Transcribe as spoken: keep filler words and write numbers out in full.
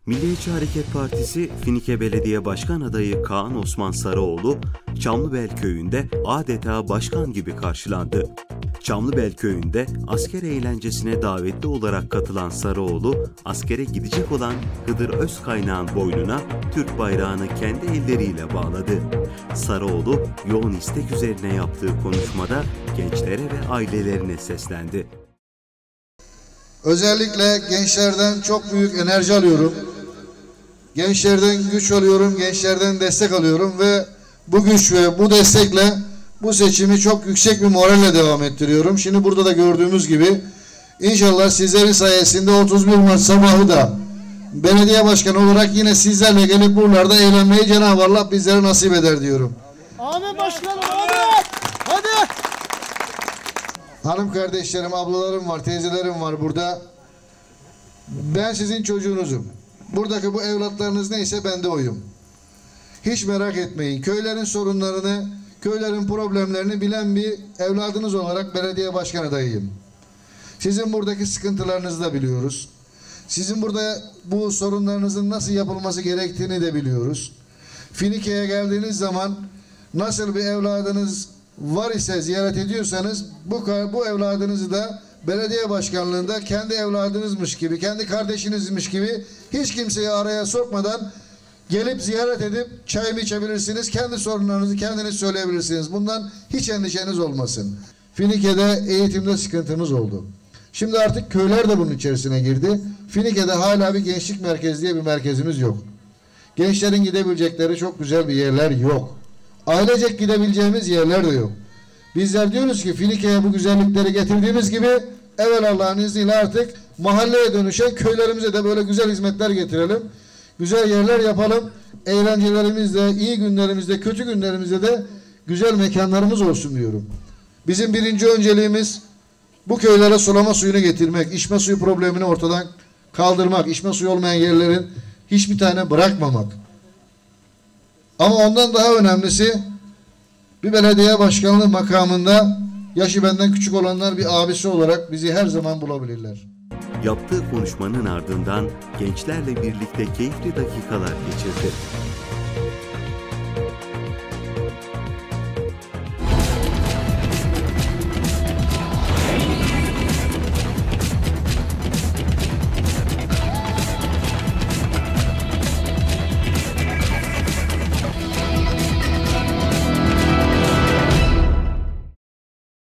Milliyetçi Hareket Partisi Finike Belediye Başkan Adayı Kaan Osman Sarıoğlu, Çamlıbel Köyü'nde adeta başkan gibi karşılandı. Çamlıbel Köyü'nde asker eğlencesine davetli olarak katılan Sarıoğlu, askere gidecek olan Hıdır Özkaynak'ın boynuna Türk bayrağını kendi elleriyle bağladı. Sarıoğlu, yoğun istek üzerine yaptığı konuşmada gençlere ve ailelerine seslendi. Özellikle gençlerden çok büyük enerji alıyorum. Gençlerden güç alıyorum, gençlerden destek alıyorum ve bu güç ve bu destekle bu seçimi çok yüksek bir moralle devam ettiriyorum. Şimdi burada da gördüğümüz gibi inşallah sizlerin sayesinde otuz bir Mart sabahı da belediye başkanı olarak yine sizlerle gelip buralarda eğlenmeyi Cenab-ı Allah bizlere nasip eder diyorum. Amin başkanım, amin. Hadi. Hanım kardeşlerim, ablalarım var, teyzelerim var burada. Ben sizin çocuğunuzum. Buradaki bu evlatlarınız neyse ben de oyum. Hiç merak etmeyin. Köylerin sorunlarını, köylerin problemlerini bilen bir evladınız olarak belediye başkan adayıyım. Sizin buradaki sıkıntılarınızı da biliyoruz. Sizin burada bu sorunlarınızın nasıl yapılması gerektiğini de biliyoruz. Finike'ye geldiğiniz zaman nasıl bir evladınız var ise ziyaret ediyorsanız bu, bu evladınızı da belediye başkanlığında kendi evladınızmış gibi, kendi kardeşinizmiş gibi hiç kimseyi araya sokmadan gelip ziyaret edip çay mı içebilirsiniz, kendi sorunlarınızı kendiniz söyleyebilirsiniz. Bundan hiç endişeniz olmasın. Finike'de eğitimde sıkıntımız oldu. Şimdi artık köyler de bunun içerisine girdi. Finike'de hala bir gençlik merkezi diye bir merkezimiz yok. Gençlerin gidebilecekleri çok güzel bir yerler yok. Ailecek gidebileceğimiz yerler de yok. Bizler diyoruz ki Finike'ye bu güzellikleri getirdiğimiz gibi evvel Allah'ın izniyle artık mahalleye dönüşen köylerimize de böyle güzel hizmetler getirelim. Güzel yerler yapalım. Eğlencelerimizde, iyi günlerimizde, kötü günlerimizde de güzel mekanlarımız olsun diyorum. Bizim birinci önceliğimiz bu köylere sulama suyunu getirmek, içme suyu problemini ortadan kaldırmak, içme suyu olmayan yerlerin hiçbir tane bırakmamak. Ama ondan daha önemlisi bir belediye başkanlığı makamında yaşı benden küçük olanlar bir abisi olarak bizi her zaman bulabilirler. Yaptığı konuşmanın ardından gençlerle birlikte keyifli dakikalar geçirdi.